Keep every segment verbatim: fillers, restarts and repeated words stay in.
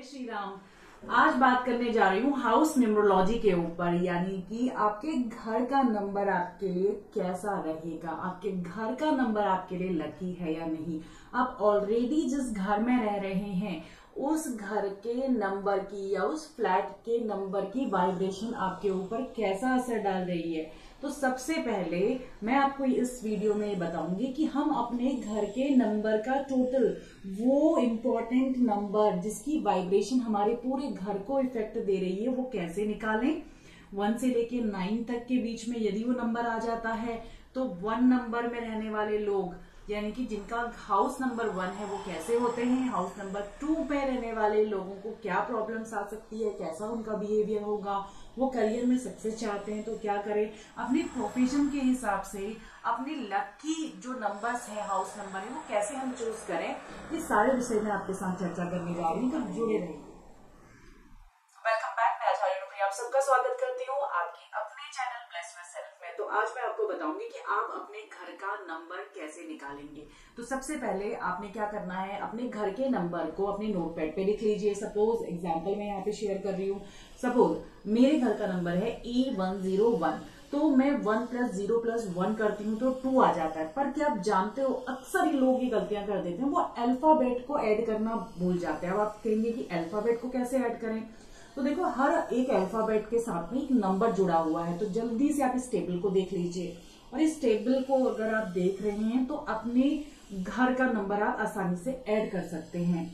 श्री राम। आज बात करने जा रही हूँ हाउस न्यूमरोलॉजी के ऊपर, यानी कि आपके घर का नंबर आपके लिए कैसा रहेगा, आपके घर का नंबर आपके लिए लकी है या नहीं। आप ऑलरेडी जिस घर में रह रहे हैं उस घर के नंबर की या उस फ्लैट के नंबर की वाइब्रेशन आपके ऊपर कैसा असर डाल रही है। तो सबसे पहले मैं आपको इस वीडियो में बताऊंगी कि हम अपने घर के नंबर का टोटल, वो इम्पोर्टेंट नंबर जिसकी वाइब्रेशन हमारे पूरे घर को इफेक्ट दे रही है, वो कैसे निकालें। वन से लेके नाइन तक के बीच में यदि वो नंबर आ जाता है तो वन नंबर में रहने वाले लोग, यानी कि जिनका हाउस नंबर वन है, वो कैसे होते हैं। हाउस नंबर टू पे रहने वाले लोगों को क्या प्रॉब्लम्स आ सकती है, कैसा उनका बिहेवियर होगा, वो करियर में सक्सेस चाहते हैं तो क्या करें, अपने प्रोफेशन के हिसाब से अपने लकी जो नंबर्स है, हाउस नंबर है, वो कैसे हम चूज करें। ये सारे विषय में आपके साथ चर्चा करने जा रही हूँ, तो जुड़े रहिए। वेलकम बैक, मैं आचार्य अनुप्रिया आप सबका स्वागत करती हूँ आपके अपने चैनल ब्लेस माय सेल्फ में। तो आज मैं आपको बताऊंगी कि आप अपने घर का नंबर कैसे निकालेंगे। तो सबसे पहले आपने क्या करना है, अपने घर के नंबर को अपने नोटपैड पे लिख लीजिए। सपोज एग्जांपल मैं यहाँ पे शेयर कर रही हूँ, सपोज मेरे घर का नंबर है ए वन जीरो वन, तो मैं one plus zero plus one करती हूँ तो टू आ जाता है। पर क्या आप जानते हो, अक्सर ही लोग ये गलतियां कर देते हैं, वो अल्फाबेट को ऐड करना भूल जाते हैं। अब आप कहेंगे कि अल्फाबेट को कैसे ऐड करें, तो देखो हर एक अल्फाबेट के साथ में एक नंबर जुड़ा हुआ है। तो जल्दी से आप इस टेबल को देख लीजिए, और इस टेबल को अगर आप देख रहे हैं तो अपने घर का नंबर आप आसानी से ऐड कर सकते हैं।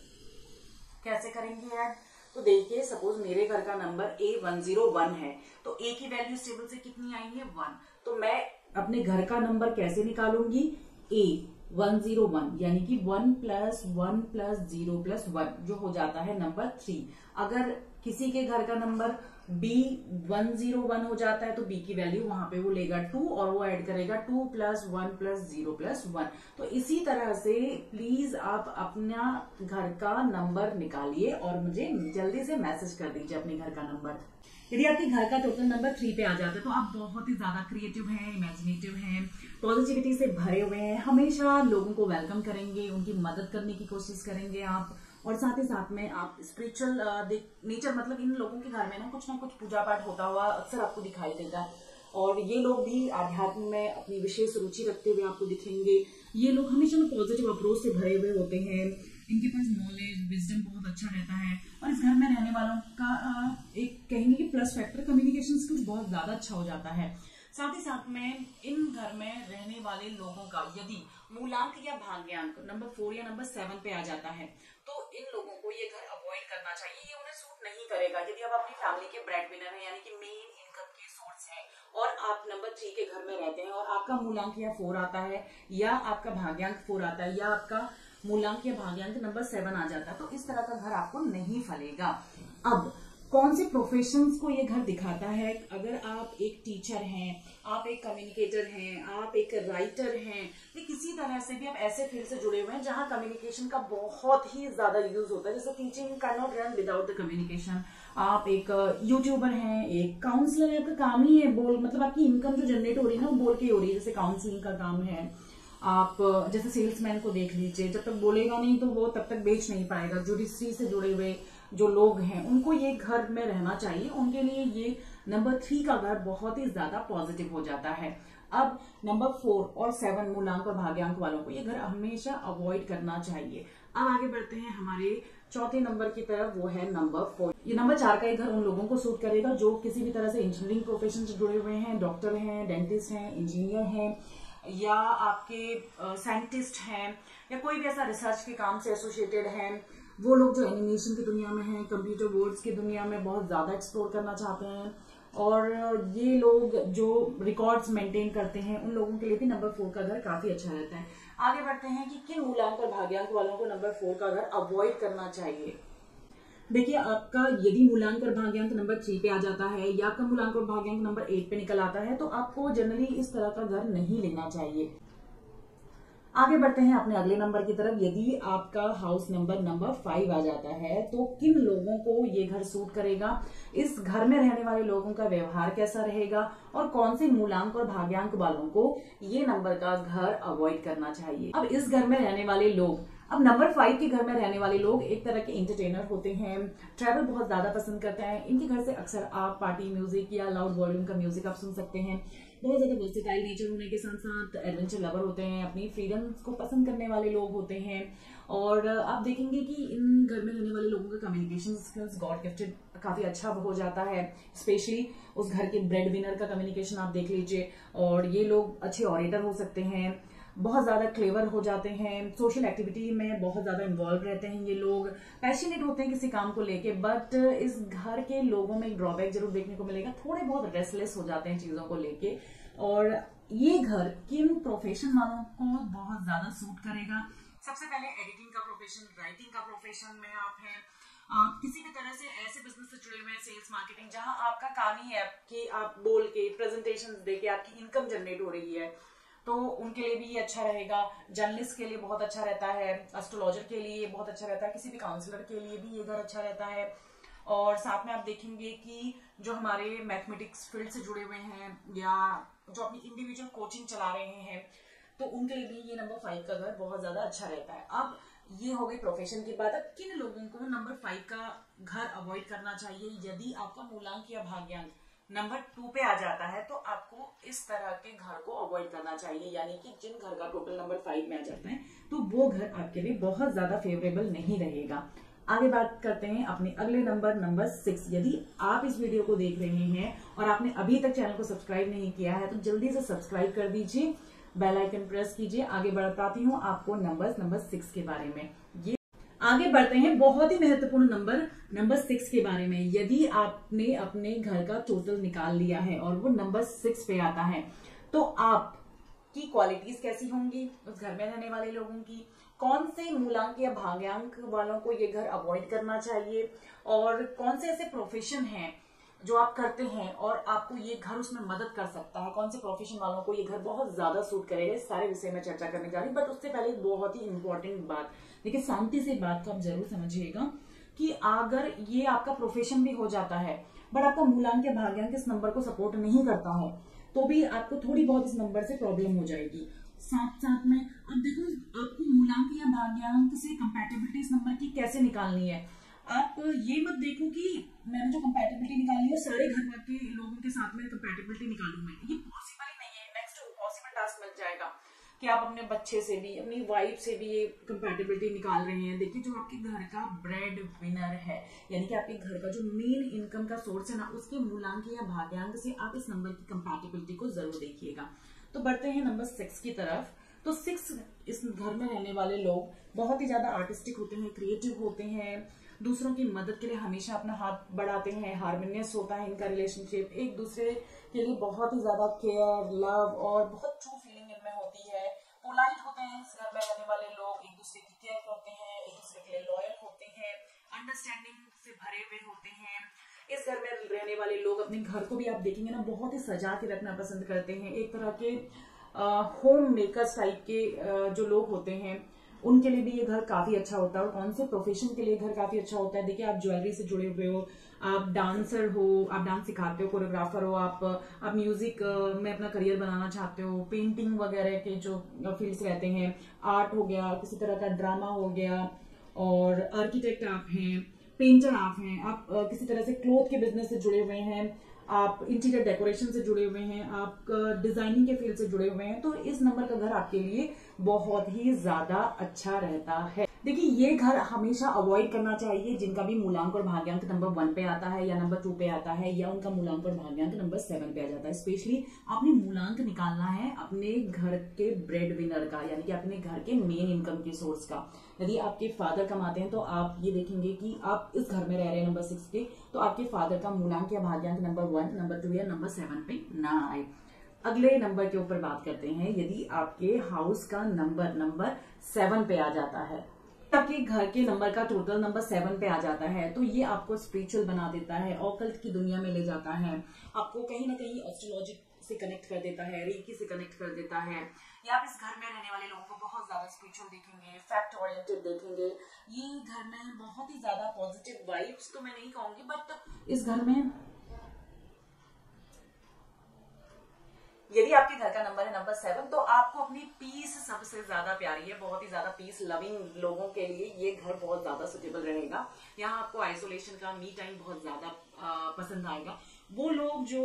कैसे करेंगे ऐड, तो देखिए सपोज मेरे घर का number A one zero one है, तो ए की वैल्यू इस टेबल से कितनी आई है, वन। तो मैं अपने घर का नंबर कैसे निकालूंगी, ए वन जीरो वन, यानी कि one plus one plus zero plus one, जो हो जाता है नंबर थ्री। अगर किसी के घर का number B one zero one हो जाता है तो बी की वैल्यू वहां पे वो लेगा टू, और वो ऐड करेगा two plus one plus zero plus one. तो इसी तरह से प्लीज आप अपना घर का नंबर निकालिए और मुझे जल्दी से मैसेज कर दीजिए अपने घर का नंबर। यदि आपके घर का टोटल नंबर थ्री पे आ जाता है तो आप बहुत ही ज्यादा क्रिएटिव हैं, इमेजिनेटिव हैं, पॉजिटिविटी से भरे हुए हैं, हमेशा लोगों को वेलकम करेंगे, उनकी मदद करने की कोशिश करेंगे आप, और साथ ही साथ में आप स्पिरिचुअल नेचर, मतलब इन लोगों के घर में ना कुछ ना कुछ पूजा पाठ होता हुआ अक्सर आपको दिखाई देगा, और ये लोग भी आध्यात्म में अपनी विशेष रुचि रखते हुए आपको दिखेंगे। ये लोग हमेशा पॉजिटिव अप्रोच से भरे हुए होते हैं, इनके पास नॉलेज विजडम बहुत अच्छा रहता है, और इस घर में रहने वालों का एक कहेंगे कि प्लस फैक्टर कम्युनिकेशन स्किल्स बहुत ज्यादा अच्छा हो जाता है। साथ ही साथ में इन घर में रहने वाले लोगों का यदि मूलांक या भाग्यांक नंबर फोर या नंबर सेवन पे आ जाता है तो इन लोगों को ये घर अवॉइड करना चाहिए, ये उन्हें सूट नहीं करेगा। यदि आप अपनी फैमिली के ब्रेड विनर हैं, यानी कि मेन इनकम के सोर्स हैं, और आप नंबर थ्री के घर में रहते हैं और आपका मूलांक या फोर आता है, या आपका भाग्यांक फोर आता है, या आपका मूलांक या भाग्यांक नंबर सेवन आ जाता है, तो इस तरह का घर आपको नहीं फलेगा। अब कौन से प्रोफेशंस को ये घर दिखाता है, अगर आप एक टीचर हैं, आप एक कम्युनिकेटर हैं, आप एक राइटर हैं, या किसी तरह से भी आप ऐसे फील्ड से जुड़े हुए हैं जहां कम्युनिकेशन का बहुत ही ज्यादा यूज होता है, जैसे teaching can not run without the communication. आप एक यूट्यूबर हैं, एक काउंसलर है, आपका काम ही है बोल, मतलब आपकी इनकम जो जनरेट हो रही है ना वो बोल के हो रही है, जैसे काउंसलिंग का काम है। आप जैसे सेल्समैन को देख लीजिए, जब तक बोलेगा नहीं तो वो तब तक बेच नहीं पाएगा। जुडिशरी से जुड़े हुए जो लोग हैं उनको ये घर में रहना चाहिए, उनके लिए ये नंबर थ्री का घर बहुत ही ज्यादा पॉजिटिव हो जाता है। अब नंबर फोर और सेवन मूलांक और भाग्यांक वालों को ये घर हमेशा अवॉइड करना चाहिए। अब आगे बढ़ते हैं हमारे चौथे नंबर की तरफ, वो है नंबर फोर। ये नंबर चार का ये घर उन लोगों को सूट करेगा जो किसी भी तरह से इंजीनियरिंग प्रोफेशन से जुड़े हुए हैं, डॉक्टर हैं, डेंटिस्ट हैं, इंजीनियर हैं, या आपके साइंटिस्ट हैं, या कोई भी ऐसा रिसर्च के काम से एसोसिएटेड हैं। वो लोग जो एनिमेशन की दुनिया में हैं, कंप्यूटर बोर्ड्स की दुनिया में बहुत ज्यादा एक्सप्लोर करना चाहते हैं, और ये लोग जो रिकॉर्ड्स मेंटेन करते हैं, उन लोगों के लिए भी नंबर फोर का घर काफी अच्छा रहता है। आगे बढ़ते हैं कि किन मूलांक और भाग्यांक वालों को नंबर फोर का घर अवॉइड करना चाहिए। देखिए आपका यदि मूलांक और भाग्यांक नंबर थ्री पे आ जाता है, या आपका मूलांक और भाग्यांक नंबर एट पे निकल आता है, तो आपको जनरली इस तरह का घर नहीं लेना चाहिए। आगे बढ़ते हैं अपने अगले नंबर की तरफ। यदि आपका हाउस नंबर नंबर फाइव आ जाता है तो किन लोगों को ये घर सूट करेगा, इस घर में रहने वाले लोगों का व्यवहार कैसा रहेगा, और कौन से मूलांक और भाग्यांक वालों को ये नंबर का घर अवॉइड करना चाहिए। अब इस घर में रहने वाले लोग अब नंबर फाइव के घर में रहने वाले लोग एक तरह के एंटरटेनर होते हैं, ट्रैवल बहुत ज्यादा पसंद करते हैं। इनके घर से अक्सर आप पार्टी म्यूजिक या लाउड वॉल्यूम का म्यूजिक आप सुन सकते हैं। बहुत ज्यादा वर्सेटाइल नेचर होने के साथ साथ एडवेंचर लवर होते हैं, अपनी फ्रीडम को पसंद करने वाले लोग होते हैं। और आप देखेंगे कि इन घर में रहने वाले लोगों का कम्युनिकेशन स्किल्स गॉड गिफ्टेड काफी अच्छा हो जाता है, स्पेशली उस घर के ब्रेड विनर का कम्युनिकेशन आप देख लीजिए। और ये लोग अच्छे ऑरेटर हो सकते हैं, बहुत ज्यादा क्लेवर हो जाते हैं, सोशल एक्टिविटी में बहुत ज्यादा इन्वॉल्व रहते हैं। ये लोग पैशनेट होते हैं किसी काम को लेके, बट इस घर के लोगों में एक ड्रॉबैक जरूर देखने को मिलेगा, थोड़े बहुत रेस्टलेस हो जाते हैं चीजों को लेके। और ये घर किन प्रोफेशन वालों को बहुत ज्यादा सूट करेगा? सबसे पहले एडिटिंग का प्रोफेशन, राइटिंग का प्रोफेशन में आप हैं, आप किसी भी तरह से ऐसे बिजनेस से जुड़े हुए हैं, सेल्स मार्केटिंग, जहां आपका काम ही है कि आप बोल के प्रेजेंटेशन दे के आपकी इनकम जनरेट हो रही है, तो उनके लिए भी ये अच्छा रहेगा। जर्नलिस्ट के लिए बहुत अच्छा रहता है, एस्ट्रोलॉजर के लिए बहुत अच्छा रहता है, किसी भी काउंसलर के लिए भी ये घर अच्छा रहता है। और साथ में आप देखेंगे कि जो हमारे मैथमेटिक्स फील्ड से जुड़े हुए हैं या जो अपनी इंडिविजुअल कोचिंग चला रहे हैं, तो उनके लिए भी ये नंबर फाइव का घर बहुत ज्यादा अच्छा रहता है। अब ये हो गई प्रोफेशन की बात। अब किन लोगों को नंबर फाइव का घर अवॉइड करना चाहिए? यदि आपका मूलांक या भाग्यांक नंबर टू पे आ जाता है तो आपको इस तरह के घर को अवॉइड करना चाहिए, यानी कि जिन घर का टोटल नंबर फाइव में आ जाता है तो वो घर आपके लिए बहुत ज्यादा फेवरेबल नहीं रहेगा। आगे बात करते हैं अपने अगले नंबर नंबर सिक्स। यदि आप इस वीडियो को देख रहे हैं और आपने अभी तक चैनल को सब्सक्राइब नहीं किया है तो जल्दी से सब्सक्राइब कर दीजिए, बेल आइकन प्रेस कीजिए। आगे बढ़ाती हूँ आपको नंबर नंबर सिक्स के बारे में। ये आगे बढ़ते हैं बहुत ही महत्वपूर्ण नंबर नंबर सिक्स के बारे में। यदि आपने अपने घर का टोटल निकाल लिया है और वो नंबर सिक्स पे आता है तो आपकी क्वालिटीज कैसी होंगी उस घर में रहने वाले लोगों की? कौन से मूलांक या भाग्यांक वालों को ये घर अवॉइड करना चाहिए, और कौन से ऐसे प्रोफेशन हैं जो आप करते हैं और आपको ये घर उसमें मदद कर सकता है? कौन से प्रोफेशन वालों को ये घर बहुत ज्यादा सूट करेगा? इस सारे विषय में चर्चा करने जा रही हूँ। बट उससे पहले एक बहुत ही इंपॉर्टेंट बात, देखिए शांति से बात को आप जरूर समझिएगा कि अगर ये आपका प्रोफेशन भी हो जाता है बट आपका मूलांक या भाग्यांक इस नंबर को सपोर्ट नहीं करता है तो भी आपको थोड़ी बहुत इस नंबर से प्रॉब्लम हो जाएगी। साथ साथ में अब देखो, आपको मूलांक या भाग्यांक से कंपैटिबिलिटी इस नंबर की कैसे निकालनी है। आप ये मत देखो कि मैंने जो कंपैटिबिलिटी निकाली है सारे घर के लोगों के साथ में कंपैटिबिलिटी निकालूं मैं, ये पॉसिबल ही नहीं है। नेक्स्ट इम्पॉसिबल टास्क मिल जाएगा कि आप अपने बच्चे से भी, अपनी वाइफ से भी ये कंपैटिबिलिटी निकाल रहे हैं। देखिए, जो आपके घर का ब्रेड विनर है, यानी कि आपके घर का जो मेन इनकम का सोर्स है ना, उसके मूलांक या भाग्यांक से आप इस नंबर की कंपैटिबिलिटी को जरूर देखिएगा। तो बढ़ते हैं नंबर सिक्स की तरफ। तो सिक्स इस घर में रहने वाले लोग बहुत ही ज्यादा आर्टिस्टिक होते हैं, क्रिएटिव होते हैं, दूसरों की मदद के लिए हमेशा अपना हाथ बढ़ाते हैं, हार्मोनियस होता है इनका रिलेशनशिप, एक दूसरे के लिए बहुत ही ज्यादा केयर, लव और बहुत ट्रू फीलिंग इनमें होती है। पोलाइट होते हैं इस घर में रहने वाले लोग, एक दूसरे की केयर करते हैं, एक दूसरे के लिए लॉयल होते हैं, अंडरस्टैंडिंग से भरे हुए होते हैं। इस घर में रहने वाले लोग अपने घर को भी आप देखेंगे ना बहुत ही सजा के रखना पसंद करते हैं। एक तरह के होम मेकर्स टाइप के आ, जो लोग होते हैं उनके लिए भी ये घर काफी अच्छा होता है। और कौन से प्रोफेशन के लिए घर काफी अच्छा होता है? देखिए, आप ज्वेलरी से जुड़े हुए हो, आप डांसर हो, आप डांस सिखाते हो, कोरियोग्राफर हो, आप आप म्यूजिक में अपना करियर बनाना चाहते हो, पेंटिंग वगैरह के जो फील्ड्स रहते हैं, आर्ट हो गया, किसी तरह का ड्रामा हो गया, और आर्किटेक्ट आप हैं, पेंटर आप हैं, आप किसी तरह से क्लोथ के बिजनेस से जुड़े हुए हैं, आप इंटीरियर डेकोरेशन से जुड़े हुए हैं, आप डिजाइनिंग के फील्ड से जुड़े हुए हैं, तो इस नंबर का घर आपके लिए बहुत ही ज्यादा अच्छा रहता है। देखिए, ये घर हमेशा अवॉइड करना चाहिए जिनका भी मूलांक और भाग्यांक नंबर वन पे आता है या नंबर टू पे आता है या उनका मूलांक और भाग्यांक नंबर सेवन पे आ जाता है। स्पेशली आपने मूलांक निकालना है अपने घर के ब्रेड विनर का, यानी कि अपने घर के मेन इनकम के सोर्स का। यदि आपके फादर कमाते हैं तो आप ये देखेंगे कि आप इस घर में रह रहे हैं नंबर सिक्स के, तो आपके फादर का मूलांक या भाग्यांक नंबर वन, नंबर टू या नंबर सेवन पे ना आए। अगले नंबर के ऊपर बात करते हैं। यदि आपके हाउस का नंबर नंबर सेवन पे आ जाता है, आपके घर के नंबर का टोटल नंबर सेवन पे आ जाता है, तो ये आपको स्पिरिचुअल बना देता है, ऑकल्ट की दुनिया में ले जाता है, आपको कहीं ना कहीं एस्ट्रोलॉजी से कनेक्ट कर देता है, रेकी से कनेक्ट कर देता है। या आप इस घर में रहने वाले लोगों को बहुत ज्यादा स्पिरिचुअल देखेंगे, फैक्ट ओरिएंटेड देखेंगे। ये घर में बहुत ही ज्यादा पॉजिटिव वाइब्स तो मैं नहीं कहूंगी, बट इस घर में यदि आपके घर का नंबर है नंबर सेवन, तो आपको अपनी पीस सबसे ज्यादा प्यारी है, बहुत ही ज्यादा पीस लविंग लोगों के लिए ये घर बहुत ज्यादा सुटेबल रहेगा। यहाँ आपको आइसोलेशन का मी टाइम बहुत ज्यादा पसंद आएगा। वो लोग जो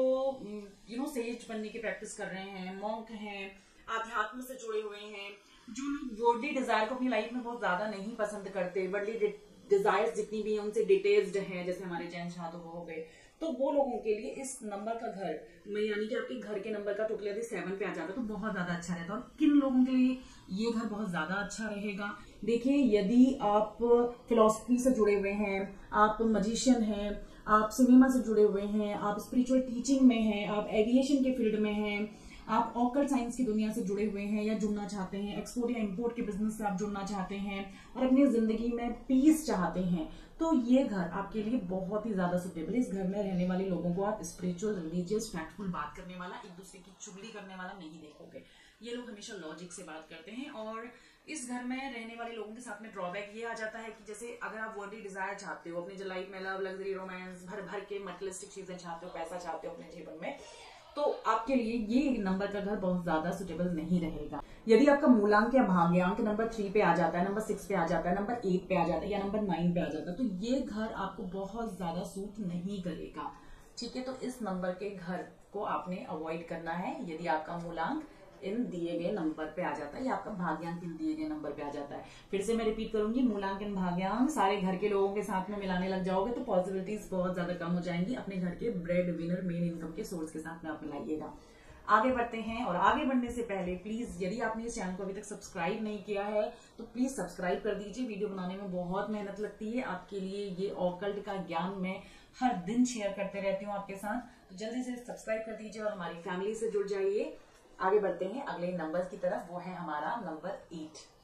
यू नो सेज बनने की प्रैक्टिस कर रहे हैं, मॉन्क हैं, आध्यात्म से जुड़े हुए हैं, जो लोग वर्ल्डली डिजायर को अपनी लाइफ में बहुत ज्यादा नहीं पसंद करते, वर्ल्डली डिजायर्स जितनी भी हैं उनसे डिटेल्ड हैं, जैसे हमारे जैन छात्र हो गए, तो वो लोगों के लिए इस नंबर का घर में, यानी कि आपके घर के नंबर का टोटल यदि सेवन पे आ जाता है तो बहुत ज्यादा अच्छा रहता है। और किन लोगों के लिए ये घर बहुत ज्यादा अच्छा रहेगा? देखिए, यदि आप फिलॉसफी से जुड़े हुए हैं, आप मजिशियन हैं, आप सिनेमा से जुड़े हुए हैं, आप स्पिरिचुअल टीचिंग में हैं, आप एविएशन के फील्ड में हैं, आप ऑकल्ट साइंस की दुनिया से जुड़े हुए हैं या जुड़ना चाहते हैं, एक्सपोर्ट या इंपोर्ट के बिजनेस से आप जुड़ना चाहते हैं और अपनी जिंदगी में पीस चाहते हैं, तो ये घर आपके लिए बहुत ही ज्यादा सुटेबल है। इस घर में रहने वाले लोगों को आप स्पिरिचुअल, रिलीजियस, फैक्टफुल बात करने वाला, एक दूसरे की चुगली करने वाला नहीं देखोगे। ये लोग हमेशा लॉजिक से बात करते हैं। और इस घर में रहने वाले लोगों के साथ में ड्रॉबैक ये आ जाता है कि जैसे अगर आप वर्ल्डली डिजायर चाहते हो, अपनी लाइफ में लव, लग्जरी, रोमांस, भर भर के मटेरियलिस्टिक चीजें चाहते हो, पैसा चाहते हो अपने जीवन में, तो आपके लिए ये नंबर का घर बहुत ज्यादा सुटेबल नहीं रहेगा। यदि आपका मूलांक या भाग्यांक नंबर थ्री पे आ जाता है, नंबर सिक्स पे आ जाता है, नंबर एट पे आ जाता है या नंबर नाइन पे आ जाता है, तो ये घर आपको बहुत ज्यादा सूट नहीं करेगा। ठीक है, तो इस नंबर के घर को आपने अवॉइड करना है। यदि आपका मूलांक इन दिए गए नंबर पे आ जाता है या आपका भाग्यांक इन दिए गए नंबर पे आ जाता है। फिर से मैं रिपीट करूंगी, मूलांकन भाग्यांक सारे घर के लोगों के साथ में मिलाने लग जाओगे तो पॉसिबिलिटीज बहुत ज्यादा कम हो जाएंगी। अपने घर के ब्रेड विनर, मेन इनकम के सोर्स के साथ में आप मिलाइएगा। आगे बढ़ते हैं, और आगे बढ़ने से पहले प्लीज, यदि आपने इस चैनल को अभी तक सब्सक्राइब नहीं किया है तो प्लीज सब्सक्राइब कर दीजिए। वीडियो बनाने में बहुत मेहनत लगती है, आपके लिए ये ऑकल्ट का ज्ञान मैं हर दिन शेयर करते रहती हूँ आपके साथ, तो जल्दी से सब्सक्राइब कर दीजिए और हमारी फैमिली से जुड़ जाइए। आगे बढ़ते हैं अगले नंबर की तरफ, वो है हमारा नंबर एट।